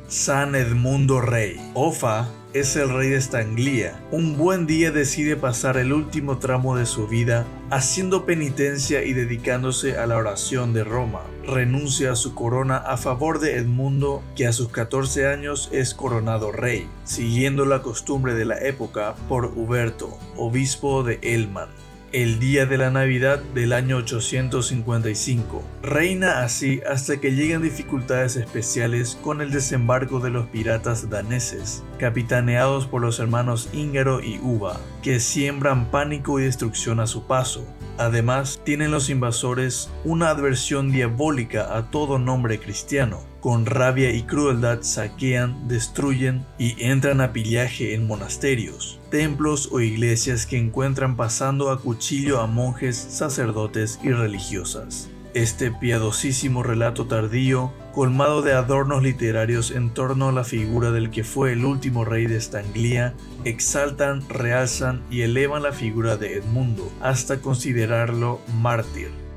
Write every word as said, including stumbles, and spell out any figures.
San Edmundo Rey. Offa es el rey de Estanglia. Un buen día decide pasar el último tramo de su vida haciendo penitencia y dedicándose a la oración de Roma. Renuncia a su corona a favor de Edmundo, que a sus catorce años es coronado rey, siguiendo la costumbre de la época por Huberto, obispo de Elman. El día de la Navidad del año ochocientos cincuenta y cinco. Reina así hasta que llegan dificultades especiales con el desembarco de los piratas daneses, capitaneados por los hermanos Íngaro y Uva, que siembran pánico y destrucción a su paso. Además, tienen los invasores una adversión diabólica a todo nombre cristiano. Con rabia y crueldad saquean, destruyen y entran a pillaje en monasterios, templos o iglesias que encuentran pasando a cuchillo a monjes, sacerdotes y religiosas. Este piadosísimo relato tardío, colmado de adornos literarios en torno a la figura del que fue el último rey de Estanglia, exaltan, realzan y elevan la figura de Edmundo hasta considerarlo mártir.